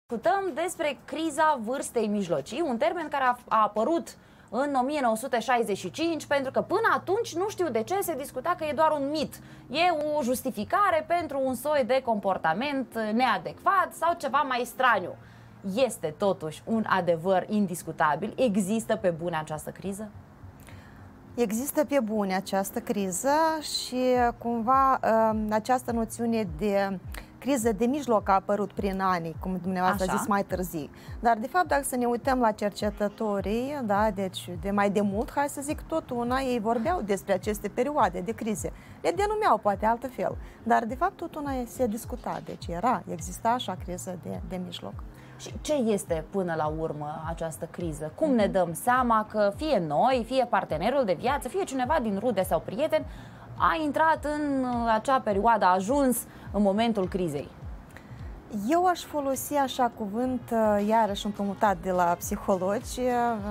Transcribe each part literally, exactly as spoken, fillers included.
Discutăm despre criza vârstei mijlocii, un termen care a, a apărut în o mie nouă sute șaizeci și cinci, pentru că până atunci, nu știu de ce, se discuta că e doar un mit. E o justificare pentru un soi de comportament neadecvat sau ceva mai straniu. Este totuși un adevăr indiscutabil? Există pe bune această criză? Există pe bune această criză și cumva această noțiune de criză de mijloc a apărut prin anii, cum dumneavoastră a zis, mai târziu. Dar, de fapt, dacă să ne uităm la cercetătorii, da, deci de mai de mult, hai să zic, tot una, ei vorbeau despre aceste perioade de crize. Le denumeau poate altfel, dar, de fapt, tot una se discuta. Deci era, exista așa criză de, de mijloc. Și ce este până la urmă această criză? Cum ne dăm seama că fie noi, fie partenerul de viață, fie cineva din rude sau prieten a intrat în acea perioadă, a ajuns în momentul crizei? Eu aș folosi așa cuvânt, iarăși împrumutat de la psihologi,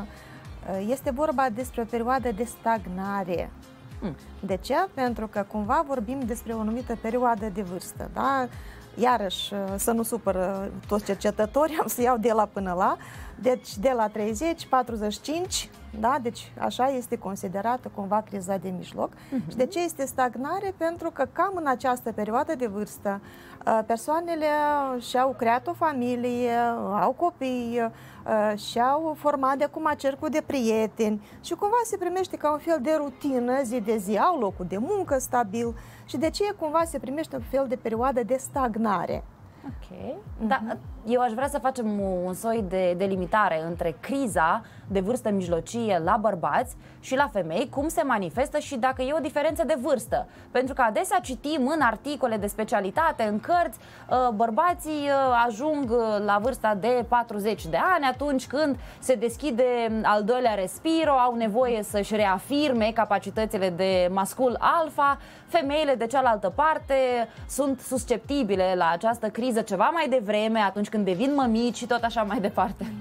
este vorba despre o perioadă de stagnare. Mm. De ce? Pentru că cumva vorbim despre o anumită perioadă de vârstă, da? Iarăși, să nu supără toți cercetătorii, am să iau de la până la, deci de la treizeci, patruzeci și cinci, da? Deci așa este considerată cumva criza de mijloc. Uh-huh. Și de ce este stagnare? Pentru că cam în această perioadă de vârstă persoanele și-au creat o familie, au copii, și-au format de acum cercul de prieteni și cumva se primește ca un fel de rutină zi de zi, au locul de muncă stabil și de ce cumva se primește un fel de perioadă de stagnare. Ok. Uh-huh. Da, eu aș vrea să facem un soi de delimitare între criza de vârstă mijlocie la bărbați și la femei, cum se manifestă și dacă e o diferență de vârstă. Pentru că adesea citim în articole de specialitate, în cărți, bărbații ajung la vârsta de patruzeci de ani atunci când se deschide al doilea respiro, au nevoie să-și reafirme capacitățile de mascul alfa. Femeile, de cealaltă parte, sunt susceptibile la această criză ceva mai devreme, atunci când devin mămici și tot așa mai departe.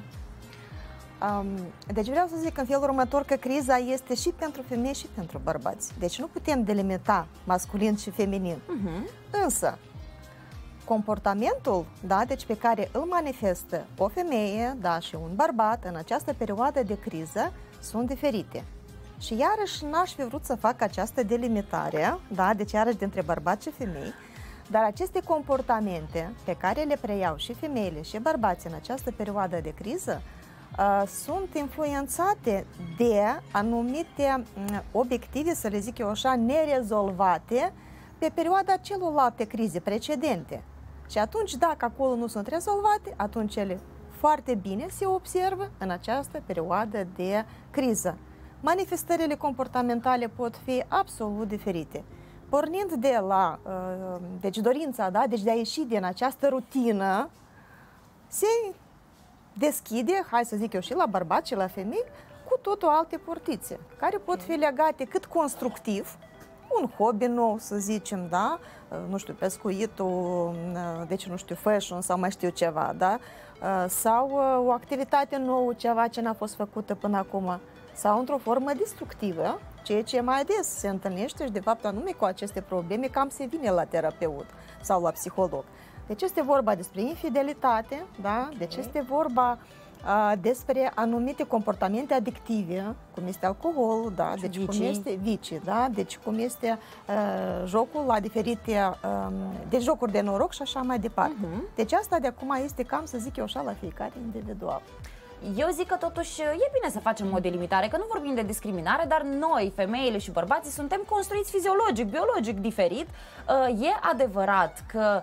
Um, deci vreau să zic în felul următor că criza este și pentru femei și pentru bărbați. Deci nu putem delimita masculin și feminin. Uh-huh. Însă, comportamentul, da, deci pe care îl manifestă o femeie, da, și un bărbat în această perioadă de criză sunt diferite. Și iarăși n-aș fi vrut să fac această delimitare, da, deci iarăși dintre bărbați și femei, dar aceste comportamente pe care le preiau și femeile și bărbații în această perioadă de criză uh, sunt influențate de anumite uh, obiective, să le zic eu așa, nerezolvate pe perioada celorlalte crize precedente. Și atunci, dacă acolo nu sunt rezolvate, atunci ele foarte bine se observă în această perioadă de criză. Manifestările comportamentale pot fi absolut diferite. Pornind de la, deci dorința, da, deci de a ieși din această rutină, se deschide, hai să zic eu, și la bărbați și la femei, cu totul alte portițe, care pot fi legate cât constructiv, un hobby nou, să zicem, da, nu știu, pescuitul, deci nu știu, fashion sau mai știu ceva, da, sau o activitate nouă, ceva ce n-a fost făcută până acum, sau într-o formă destructivă, ceea ce mai des se întâlnește și de fapt anume cu aceste probleme cam se vine la terapeut sau la psiholog. Deci este vorba despre infidelitate, da? Deci este vorba uh, despre anumite comportamente adictive, cum este alcoolul, da? Deci vicii. Cum este vicii, da? Deci cum este uh, jocul la diferite uh, de jocuri de noroc și așa mai departe. Uh-huh. Deci asta de acum este cam, să zic eu așa, la fiecare individual. Eu zic că totuși e bine să facem o delimitare, că nu vorbim de discriminare, dar noi, femeile și bărbații, suntem construiți fiziologic, biologic diferit. E adevărat că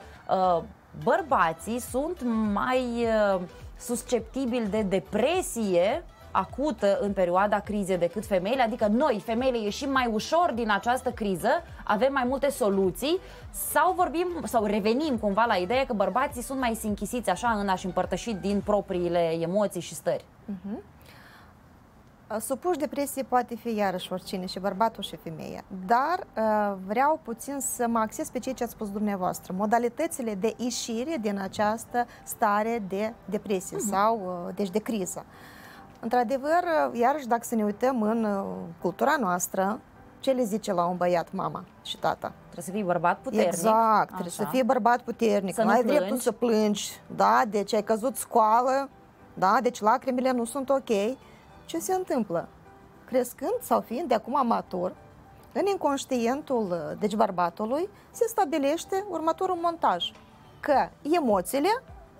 bărbații sunt mai susceptibili de depresie acută în perioada crizei decât femeile, adică noi, femeile, ieșim mai ușor din această criză, avem mai multe soluții, sau vorbim, sau revenim cumva la ideea că bărbații sunt mai sinchisiți așa în a-și împărtăși din propriile emoții și stări. Uh-huh. Supuși depresie poate fi iarăși oricine, și bărbatul și femeia, dar uh, vreau puțin să mă axez pe ceea ce ați spus dumneavoastră, modalitățile de ieșire din această stare de depresie uh-huh. sau uh, deci de criză. Într-adevăr, iarăși dacă să ne uităm în cultura noastră, ce le zice la un băiat mama și tata? Trebuie să fii bărbat puternic. Exact, trebuie Așa. să fii bărbat puternic, Să nu nu ai dreptul plângi. să plângi, da, deci ai căzut scoală, da, deci lacrimile nu sunt ok. Ce se întâmplă? Crescând sau fiind de acum matur, în inconștientul, deci bărbatului, se stabilește următorul montaj, că emoțiile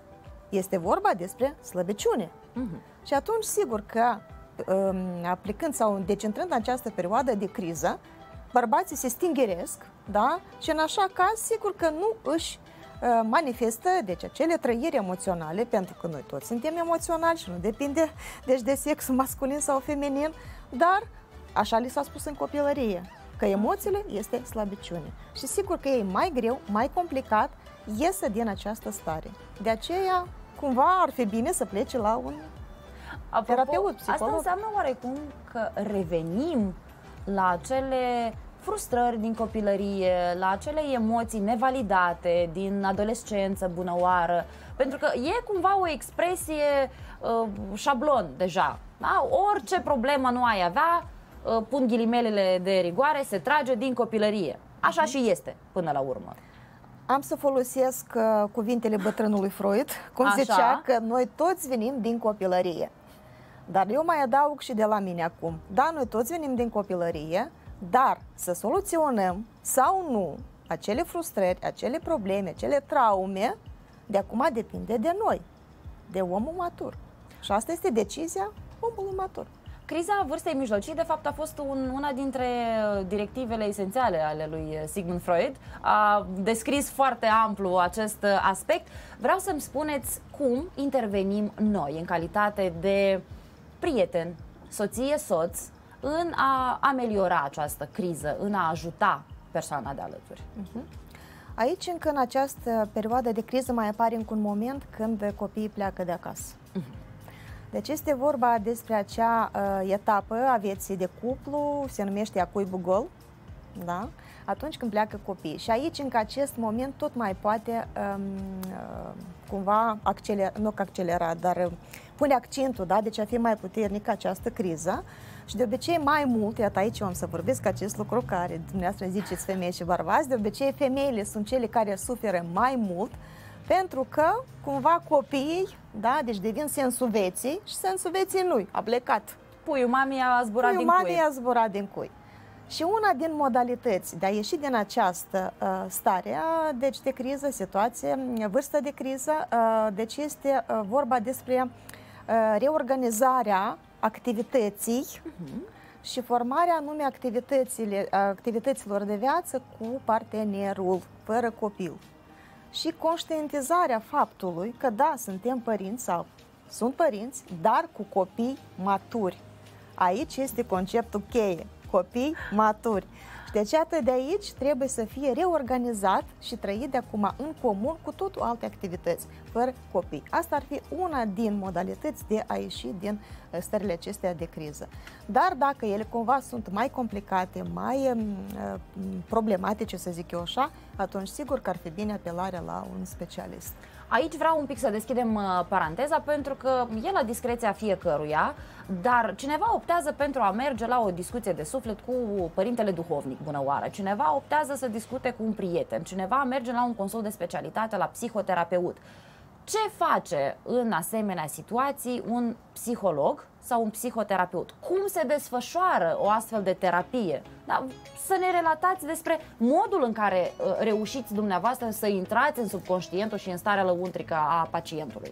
este vorba despre slăbiciune. Uh-huh. Și atunci, sigur că um, aplicând sau deci intrând în această perioadă de criză, bărbații se stingeresc, da? Și în așa caz, sigur că nu își uh, manifestă deci acele trăiri emoționale, pentru că noi toți suntem emoționali și nu depinde deci de sexul masculin sau feminin, dar așa li s-a spus în copilărie, că emoțiile este slăbiciune. Și sigur că e mai greu, mai complicat, iese din această stare. De aceea, cumva ar fi bine să plece la un Apropo, terapeut, psiholog. Asta înseamnă oarecum că revenim la acele frustrări din copilărie, la acele emoții nevalidate din adolescență bunăoară, pentru că e cumva o expresie uh, șablon deja. Da? Orice problemă nu ai avea, uh, pun ghilimelele de rigoare, se trage din copilărie. Așa uh-huh. și este până la urmă. Am să folosesc uh, cuvintele bătrânului Freud, cum Așa. zicea că noi toți venim din copilărie. Dar eu mai adaug și de la mine acum. Da, noi toți venim din copilărie, dar să soluționăm sau nu acele frustrări, acele probleme, acele traume, de acum depinde de noi, de omul matur. Și asta este decizia omului matur. Criza vârstei mijlocii, de fapt, a fost un, una dintre directivele esențiale ale lui Sigmund Freud. A descris foarte amplu acest aspect. Vreau să-mi spuneți cum intervenim noi, în calitate de prieten, soție, soț, în a ameliora această criză, în a ajuta persoana de alături. Uh-huh. Aici, încă în această perioadă de criză, mai apare încă un moment când copiii pleacă de acasă. Uh-huh. Deci este vorba despre acea uh, etapă a vieții de cuplu, se numește a cuibul gol, da? Atunci când pleacă copiii. Și aici, încă acest moment, tot mai poate um, uh, cumva accelera, nu că accelera, dar uh, pune accentul, da? Deci a fi mai puternică această criză. Și de obicei mai mult, iată aici am să vorbesc acest lucru care dumneavoastră ziceți femei și bărbați, de obicei femeile sunt cele care suferă mai mult, pentru că cumva copiii, da, deci devin sensul veții și sensul veții nu a plecat. Puiul mamei a zburat Puiul din cui. mamei a zburat din cui. Și una din modalități de a ieși din această uh, stare, deci de criză, situație, vârstă de criză, uh, deci este uh, vorba despre uh, reorganizarea activității uh-huh. și formarea anume activitățile, activităților de viață cu partenerul, fără copil. Și conștientizarea faptului că da, suntem părinți sau sunt părinți, dar cu copii maturi. Aici este conceptul cheie, copii maturi. Și deci atât de aici trebuie să fie reorganizat și trăit de acum în comun cu totul alte activități, fără copii. Asta ar fi una din modalități de a ieși din stările acestea de criză. Dar dacă ele cumva sunt mai complicate, mai uh, problematice, să zic eu așa, atunci sigur că ar fi bine apelarea la un specialist. Aici vreau un pic să deschidem uh, paranteza, pentru că e la discreția fiecăruia, dar cineva optează pentru a merge la o discuție de suflet cu părintele duhovnic, bună oară, cineva optează să discute cu un prieten, cineva merge la un consult de specialitate la psihoterapeut. Ce face în asemenea situații un psiholog sau un psihoterapeut? Cum se desfășoară o astfel de terapie? Da, să ne relatați despre modul în care uh, reușiți dumneavoastră să intrați în subconștientul și în starea lăuntrică a pacientului.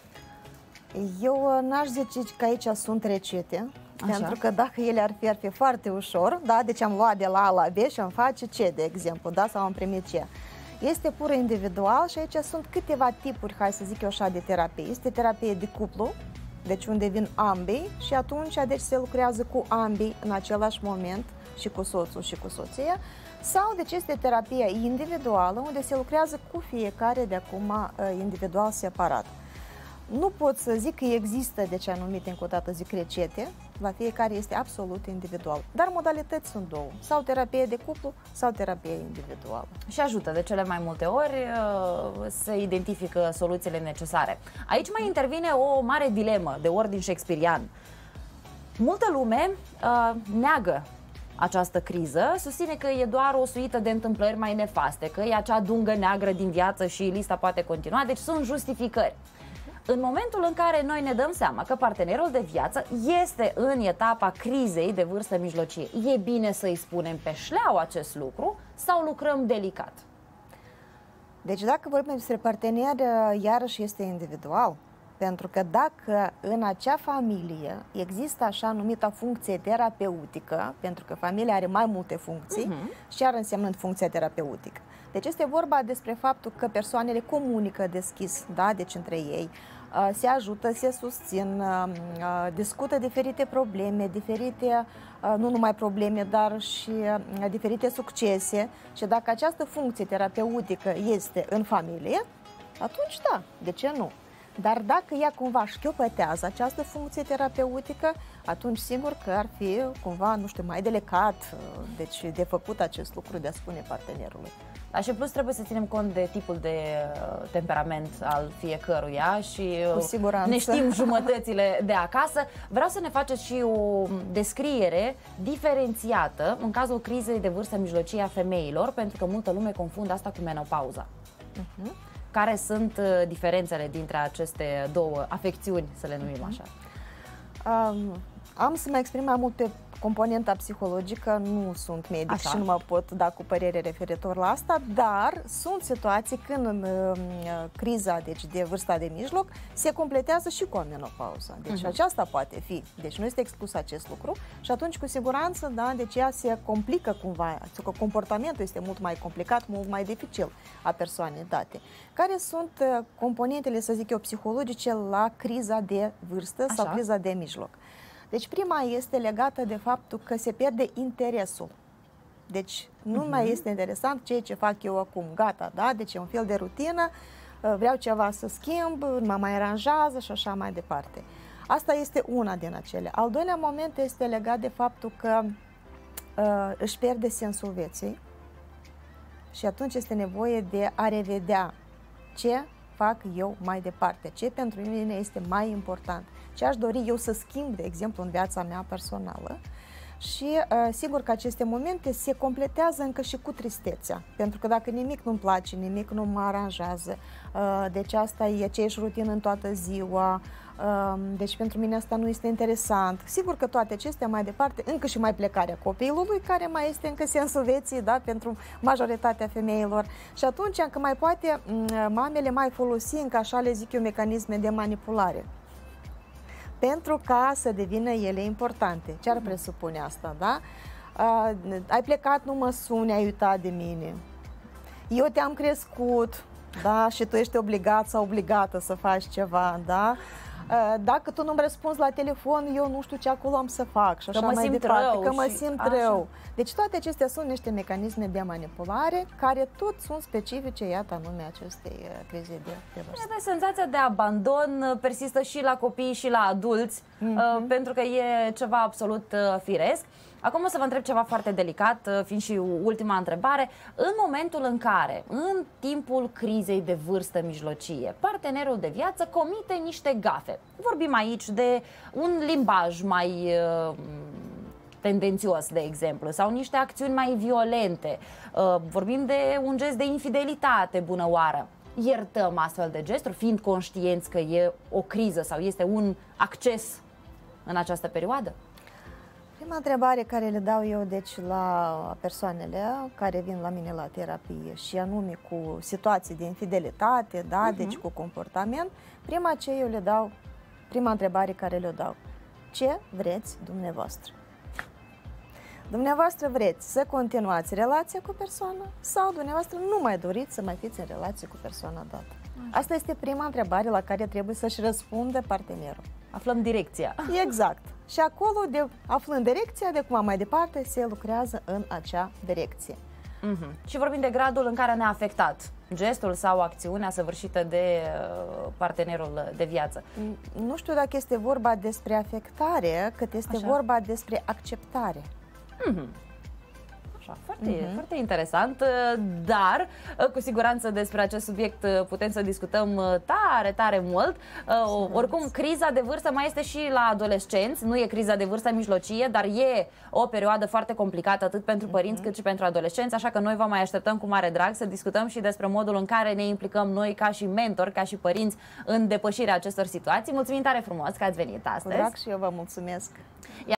Eu n-aș zice că aici sunt rețete, Așa. pentru că dacă ele ar fi, ar fi foarte ușor, da? Deci am luat de la A la B și am face ce, de exemplu, da? Sau am primit ce. Este pur individual și aici sunt câteva tipuri, hai să zic eu așa, de terapie. Este terapie de cuplu, deci unde vin ambii și atunci deci se lucrează cu ambii în același moment și cu soțul și cu soția. Sau deci este terapia individuală unde se lucrează cu fiecare de acum individual separat. Nu pot să zic că există, deci anumite, încă o dată zic, recete, la fiecare este absolut individual. Dar modalități sunt două, sau terapie de cuplu, sau terapie individuală. Și ajută de cele mai multe ori uh, să identifică soluțiile necesare. Aici mai intervine o mare dilemă de ordin shakespearian. Multă lume uh, neagă această criză, susține că e doar o suită de întâmplări mai nefaste, că e acea dungă neagră din viață și lista poate continua, deci sunt justificări. În momentul în care noi ne dăm seama că partenerul de viață este în etapa crizei de vârstă mijlocie, e bine să-i spunem pe șleau acest lucru sau lucrăm delicat? Deci dacă vorbim despre partener, iarăși este individual. Pentru că dacă în acea familie există așa numita funcție terapeutică, pentru că familia are mai multe funcții, uh-huh. și iar însemnând funcția terapeutică. Deci este vorba despre faptul că persoanele comunică deschis, da, deci între ei, se ajută, se susțin, discută diferite probleme, diferite, nu numai probleme, dar și diferite succese. Și dacă această funcție terapeutică este în familie, atunci da, de ce nu? Dar dacă ea cumva șchiopătează această funcție terapeutică, atunci sigur că ar fi cumva, nu știu, mai delicat, deci de făcut acest lucru, de a spune partenerului. Dar și plus trebuie să ținem cont de tipul de temperament al fiecăruia și cu siguranță ne știm jumătățile de acasă. Vreau să ne faceți și o descriere diferențiată în cazul crizei de vârstă mijlocie a femeilor, pentru că multă lume confundă asta cu menopauza. Uh-huh. Care sunt diferențele dintre aceste două afecțiuni, să le numim așa? Um, am să mă exprim mai mult pe componenta psihologică, nu sunt medic așa. Și nu mă pot da cu părere referitor la asta, dar sunt situații când în uh, criza, deci de vârsta de mijloc, se completează și cu o menopauză. Deci uh-huh. aceasta poate fi. Deci nu este exclus acest lucru și atunci cu siguranță, da, deci ea se complică cumva, că comportamentul este mult mai complicat, mult mai dificil a persoanei date. Care sunt uh, componentele, să zic eu, psihologice la criza de vârstă așa. Sau criza de mijloc? Deci prima este legată de faptul că se pierde interesul. Deci nu uh-huh. mai este interesant ceea ce fac eu acum. Gata, da? Deci e un fel de rutină, vreau ceva să schimb, mă mai aranjează și așa mai departe. Asta este una din acele. Al doilea moment este legat de faptul că uh, își pierde sensul vieții și atunci este nevoie de a revedea ce fac eu mai departe, ce pentru mine este mai important, ce aș dori eu să schimb, de exemplu, în viața mea personală. Și uh, sigur că aceste momente se completează încă și cu tristețea, pentru că dacă nimic nu-mi place, nimic nu mă aranjează, uh, deci asta e aceeași rutină în toată ziua, uh, deci pentru mine asta nu este interesant. Sigur că toate acestea mai departe, încă și mai plecarea copilului, care mai este încă sensul vieții, da, pentru majoritatea femeilor. Și atunci încă mai poate mamele mai folosi încă așa le zic eu mecanisme de manipulare, pentru ca să devină ele importante. Ce ar presupune asta, da? Uh, ai plecat, nu mă suni, ai uitat de mine. Eu te-am crescut, da? Și tu ești obligat sau obligată să faci ceva, da? Uh, dacă tu nu-mi răspunzi la telefon, eu nu știu ce acolo am să fac și așa că mă mai simt departe, rău că mă și... simt așa. rău. Deci toate acestea sunt niște mecanisme de manipulare care tot sunt specifice, iată, anume acestei uh, crize de, de vârstă. Iată, senzația de abandon persistă și la copii și la adulți, mm-hmm. uh, pentru că e ceva absolut uh, firesc. Acum o să vă întreb ceva foarte delicat, uh, fiind și ultima întrebare. În momentul în care, în timpul crizei de vârstă mijlocie, partenerul de viață comite niște gafe, vorbim aici de un limbaj mai uh, tendențios, de exemplu, sau niște acțiuni mai violente, uh, vorbim de un gest de infidelitate, bună oară, iertăm astfel de gesturi, fiind conștienți că e o criză sau este un acces în această perioadă? Prima întrebare care le dau eu, deci, la persoanele care vin la mine la terapie și anume cu situații de infidelitate, da, uh-huh. deci cu comportament, prima ce eu le dau, prima întrebare care le dau, ce vreți dumneavoastră? Dumneavoastră vreți să continuați relația cu persoana sau dumneavoastră nu mai doriți să mai fiți în relație cu persoana dată? Asta este prima întrebare la care trebuie să-și răspundă partenerul. Aflăm direcția. Exact. Și acolo, de, aflând direcția, de acum mai departe, se lucrează în acea direcție. Uh-huh. Și vorbim de gradul în care ne-a afectat gestul sau acțiunea săvârșită de uh, partenerul de viață. Nu știu dacă este vorba despre afectare, cât este așa. Vorba despre acceptare. Uh-huh. Așa, foarte, uh-huh. foarte interesant, dar cu siguranță despre acest subiect putem să discutăm tare, tare mult. Uh, oricum, criza de vârstă mai este și la adolescenți, nu e criza de vârstă mijlocie, dar e o perioadă foarte complicată atât pentru părinți uh-huh. cât și pentru adolescenți, așa că noi vă mai așteptăm cu mare drag să discutăm și despre modul în care ne implicăm noi ca și mentori, ca și părinți în depășirea acestor situații. Mulțumim tare frumos că ați venit astăzi. Cu drag și eu vă mulțumesc.